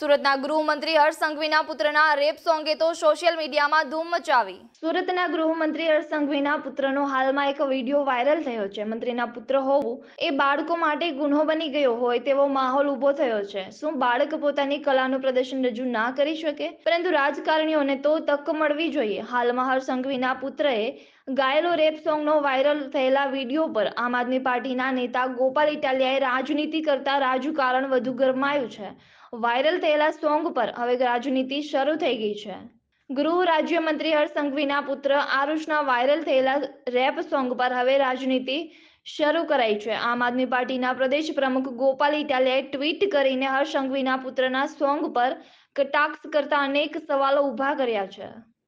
સુરતના ગૃહમંત્રી હર્ષ સંઘવીના પુત્રના રેપ સોંગે તો સોશિયલ મીડિયામાં ધૂમ મચાવી। સુરતના ગૃહમંત્રી હર્ષ સંઘવીના પુત્રનો હાલમાં એક વિડીયો વાયરલ થયો છે। મંત્રીના પુત્ર હોવું એ બાળકો માટે ગુનો બની ગયો હોય તેવો માહોલ ઊભો થયો છે। શું બાળક પોતાની કલાનું પ્રદર્શન રજૂ ના કરી શકે? પરંતુ રાજકારણીઓને તો તક મળવી જોઈએ। હાલમાં હર્ષ સંઘવીના પુત્રએ ગાયેલો રેપ સોંગનો વાયરલ થયેલા વિડીયો પર આમ આદમી પાર્ટીના નેતા ગોપાલ ઇટાલિયાએ રાજનીતિ કરતા રાજકારણ વધુ ગરમાયું છે। વાયરલ થયેલા સોંગ પર હવે રાજનીતિ શરૂ થઈ ગઈ છે। ગૃહ રાજ્યમંત્રી હર્ષ સંઘવીના પુત્ર આરુષના વાયરલ થયેલા રેપ સોંગ પર હવે રાજનીતિ શરૂ કરાઈ છે। આમ આદમી પાર્ટીના પ્રદેશ પ્રમુખ ગોપાલ ઇટાલિયાએ ટ્વીટ કરીને હર્ષ સંઘવીના પુત્રના સોંગ પર કટાક્ષ કરતા અનેક સવાલો ઊભા કર્યા છે।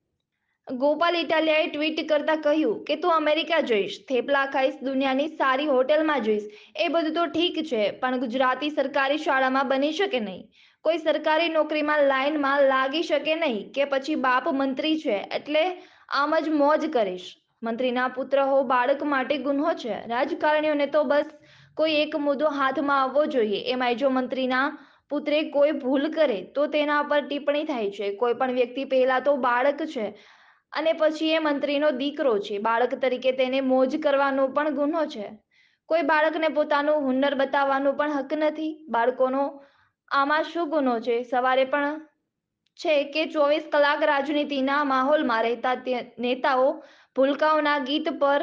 ગોપાલ ઇટાલિયાએ ટ્વીટ કરતા કહ્યું કે તું અમેરિકા જઈશ, થેપલા ખાઈશ, દુનિયાની સારી હોટેલમાં જઈશ, એ બધું તો ઠીક છે, પણ ગુજરાતી સરકારી શાળામાં બની શકે નહીં, કોઈ સરકારી નોકરીમાં લાઈનમાં લાગી શકે નહીં, કે પછી બાપ મંત્રી છે એટલે આમ જ મોજ કરીશ। મંત્રીના પુત્ર હો બાળક માટે ગુનો છે। રાજકારણીઓને તો બસ કોઈ એક મુદ્દો હાથમાં આવવો જોઈએ। એમાંય જો મંત્રીના પુત્રે કોઈ ભૂલ કરે તો તેના પર ટિપ્પણી થાય છે। કોઈ પણ વ્યક્તિ પહેલા તો બાળક છે અને પછી એ મંત્રીનો દીકરો છે। બાળક તરીકે તેને મોજ કરવાનો પણ ગુનો છે। કોઈ બાળકને પોતાનું હુનર બતાવવાનો પણ હક નથી। બાળકોનો આમાં શું ગુનો છે? સવારે પણ છે કે 24 કલાક રાજનીતિના માહોલમાં રહેતા નેતાઓ ભૂલકાઓના ગીત પર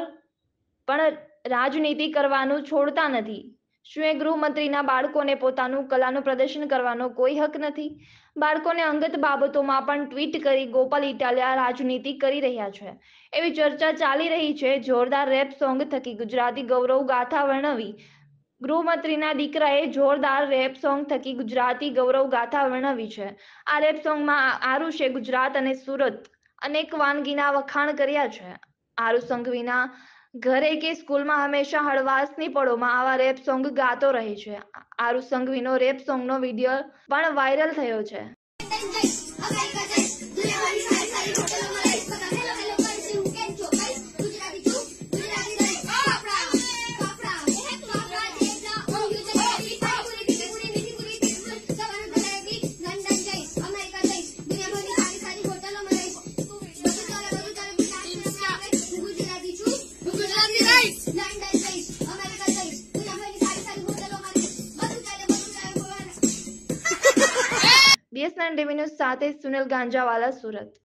પણ રાજનીતિ કરવાનું છોડતા નથી। શું એ ગૃહમંત્રીના બાળકોને પોતાનું કલાનું પ્રદર્શન કરવાનો કોઈ હક નથી? બાળકોને અંગત બાબતોમાં પણ ટ્વીટ કરી ગોપાલ ઇટાલિયા રાજનીતિ કરી રહ્યા છે એવી ચર્ચા ચાલી રહી છે। જોરદાર રેપ સોંગ થકી ગુજરાતી ગૌરવ ગાથા વર્ણવી ગૃહમંત્રીના દીકરાએ જોરદાર રેપ સોંગ થકી ગુજરાતી ગૌરવ ગાથા વર્ણવી છે। આ રેપ સોંગમાં આરુષે ગુજરાત અને સુરત અનેક વાનગીના વખાણ કર્યા છે। આરુષ સંઘવીના ઘરે કે સ્કૂલમાં હંમેશા હળવાશની પળોમાં આવા રેપ સોંગ ગાતો રહે છે। આરુષ સંઘવીનો રેપ સોંગનો વિડીયો પણ વાયરલ થયો છે। BS9 ટીવી ન્યૂઝ સાથે સુનિલ ગાંજાવાલા, સુરત।